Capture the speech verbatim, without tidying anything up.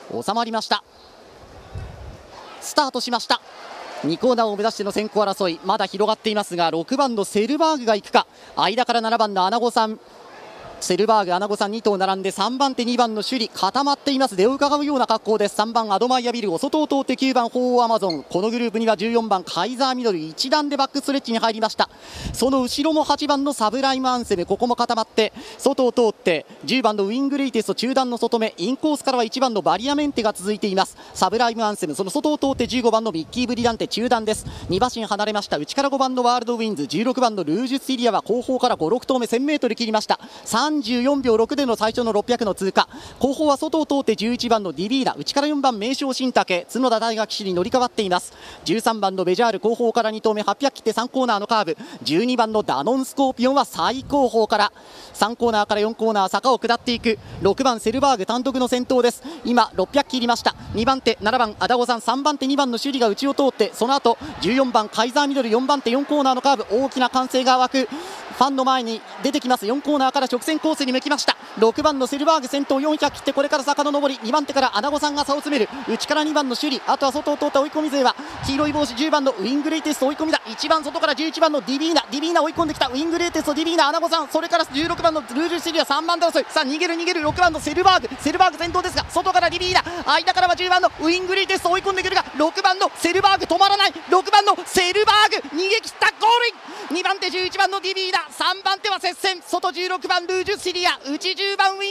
収まりました。スタートしました。にコーナーを目指しての先行争いまだ広がっていますが、ろくばんのセルバーグが行くか、間からななばんのアナゴさん、セルバーグ、アナゴさんに頭並んでさんばん手にばんの首里固まっています。出を伺うような格好です。さんばんアドマイヤビル、お外を通ってきゅうばん鳳凰アマゾン、このグループにはじゅうよんばんカイザーミドル一段でバックストレッチに入りました。その後ろもはちばんのサブライムアンセム、ここも固まって外を通ってじゅうばんのウィングレイテスト中段の外目、インコースからはいちばんのバリアメンテが続いています。サブライムアンセム、その外を通ってじゅうごばんのミッキーブリランテ中段です。に馬身離れました。内からごばんのワールドウィンズ、じゅうろくばんのルージュスティリアは後方からご、ろく頭目 せんメートル 切りました。さんじゅうよんびょうろくでの最初のろっぴゃくの通過、後方は外を通ってじゅういちばんのディビーナ、内からよんばん名将新武、角田大河騎手に乗り換わっています。じゅうさんばんのベジャール、後方からに頭目はっぴゃく切ってさんコーナーのカーブ、じゅうにばんのダノンスコーピオンは最後方からさんコーナーからよんコーナー坂を下っていく。ろくばんセルバーグ単独の先頭です。今ろっぴゃく切りました。にばん手ななばんアダゴさん、さんばん手にばんの首里が内を通って、その後じゅうよんばんカイザーミドル、よんばん手よんコーナーのカーブ、大きな歓声が湧く。ファンの前に出てきます。よんコーナーから直線コースに向きました。ろくばんのセルバーグ先頭よんひゃく切って、これから坂の上り、にばん手からアナゴさんが差を詰める。内からにばんの首里、あとは外を通った追い込み勢は黄色い帽子じゅうばんのウィングレイテスト追い込みだ。いちばん外からじゅういちばんのディビーナ、ディビーナ追い込んできた。ウィングレイテスト、ディビーナ、アナゴさん、それからじゅうろくばんのルージュシリア、さんばん手争い。さあ逃げる逃げる。ろくばんのセルバーグ、セルバーグ先頭ですが、外からディビーナ、間からはじゅうばんのウィングレイテスト追い込んでくるが、ろくばんのセルバーグ止まらない。ろくばんのセルバーグ逃げ切った。ゴールイン。にばん手じゅういちばんのディビーナ、さんばん手は接戦、外じゅうろくばんルージュシリア、内じゅうばんウィ